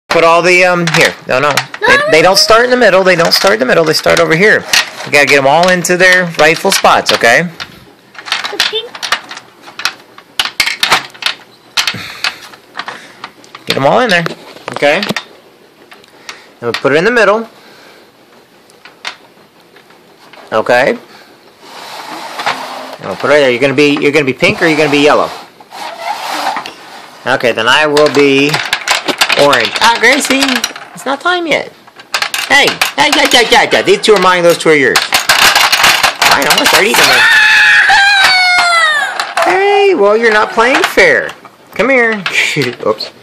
Put all the, here. No. They don't start in the middle. They don't start in the middle. They start over here. You gotta get them all into their rightful spots, okay? The pink. Get them all in there, okay? And we'll put it in the middle. Okay? And we'll put it right there. You're gonna be pink or you're gonna be yellow? Okay, then I will be orange. Ah, Gracie, it's not time yet. Hey, these two are mine, those two are yours. Fine, I'm gonna start eating them. Hey, well, you're not playing fair. Come here. Oops.